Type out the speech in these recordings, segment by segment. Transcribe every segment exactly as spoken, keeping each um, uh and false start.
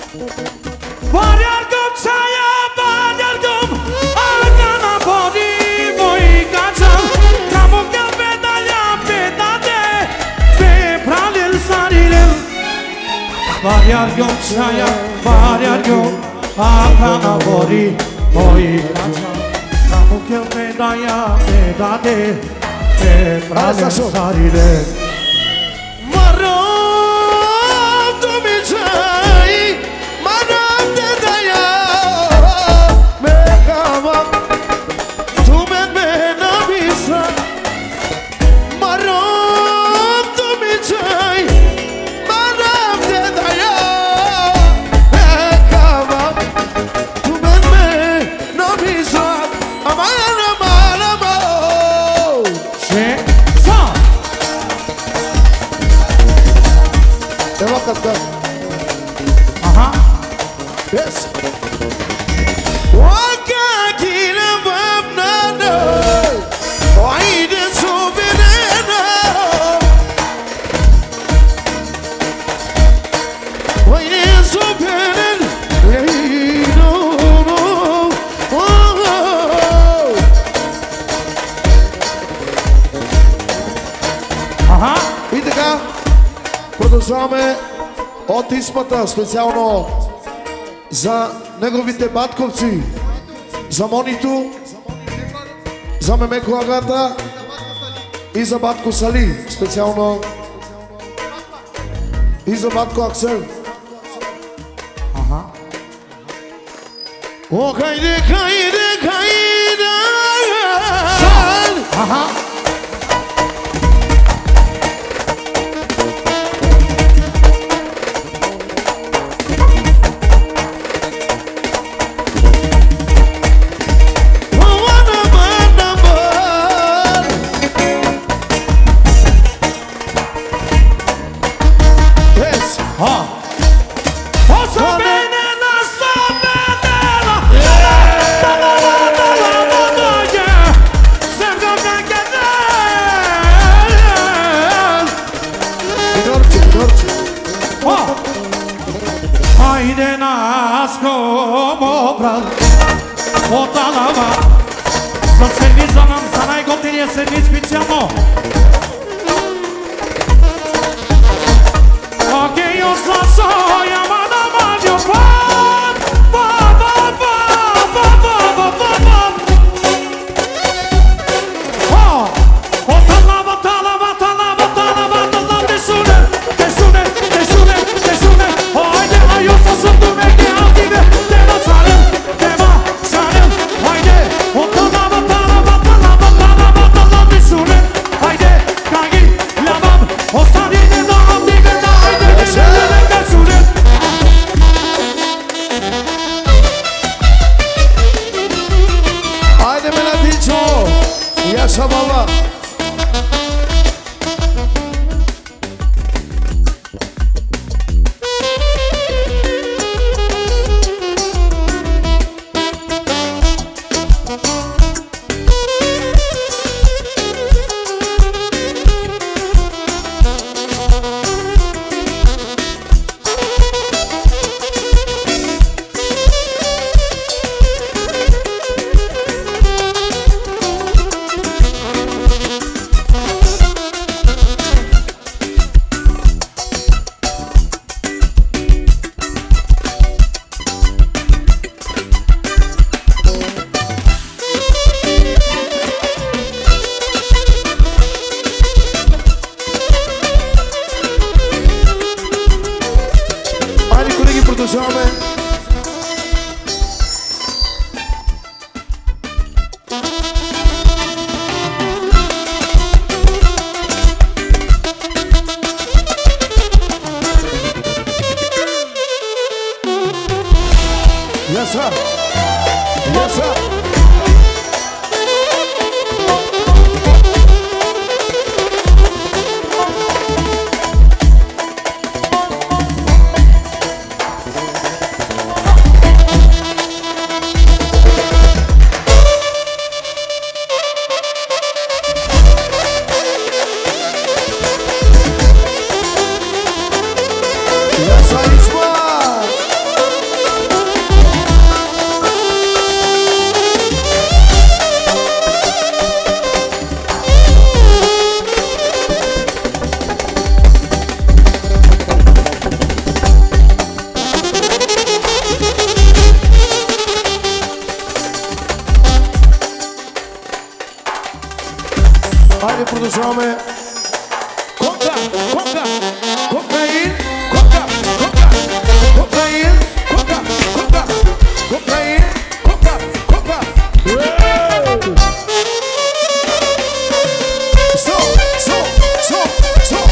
Variargum saya, variargum Agana body boy gajam Kamu ke bedaya bedade Be pralil sarilil Variargum saya, variargum Agana body boy gajam Kamu ke bedaya bedade Be pralil sarilil Maram tu mi jai Maram te daya Me kama Tu me me na bisa Maram tu mi jai Maram te daya Me kama Tu me me na bisa Amara mara mo Che sa Eva katta Aha Yes. Waka kila babnana, oide sobenena, oide sobenen, no no, oh. Aha И така, продължаваме от изпата специално за неговите батковци, за Монито, за Мемеко Агата и за батко Сали, специално и за батко Аксел. Aha О, хайде, хайде, хайде! Aha Ha Osa bene na sa bene la Da da da da da da da yeah Sevgam kan gel Minorci, minorci. Ha Hayde nasko mobral Otalava За сервиз за нам, за най-готиния сервиз специално Окей, осласо, яма да мадио пап Пап, пап, пап, пап, пап, пап, пап О, оталава, талава, талава, талава, талава Тесуне, тесуне, тесуне, тесуне Hayde, ayo sasım dümeke altine Dema sarıl, dema sarıl Hayde, otala talaba, talaba, talaba, talaba Tesune, hayde, kangi, lamam Ostanine da altine da hayde Tesune, tesune Haydi Melatinço, yaşa baba. Haydi kolegi продължаваме. Yes, sir. Yes, sir. Yes, sir. It's Продължаваме. Кока, кока, кокаин, кока, кока, кокаин, кока, кока, кокаин, кока, кока. Со, со, со, со.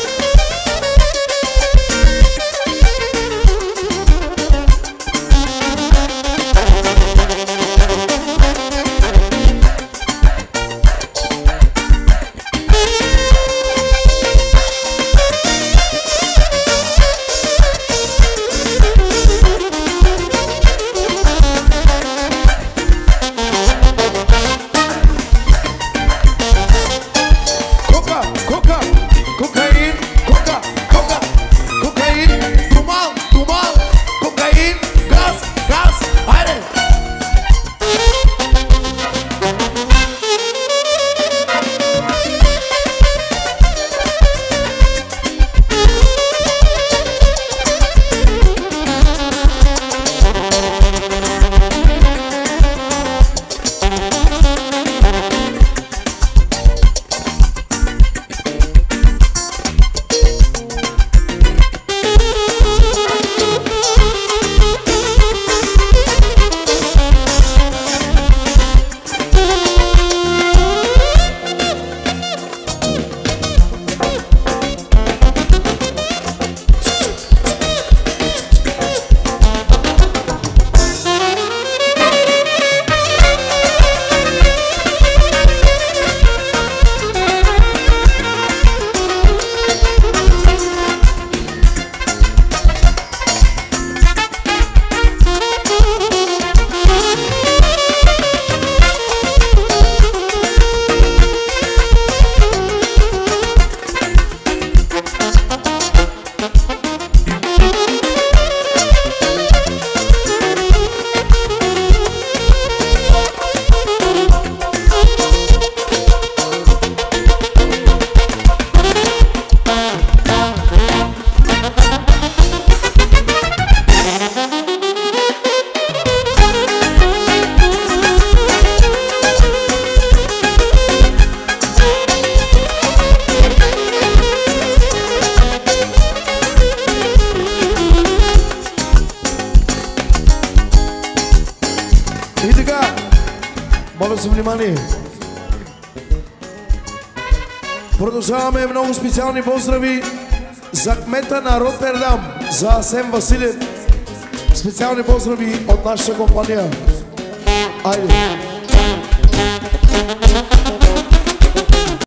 Продължаваме много специални поздрави за кмета на Роттердам, за Асен Василев. Специални поздрави от нашата компания. Айде!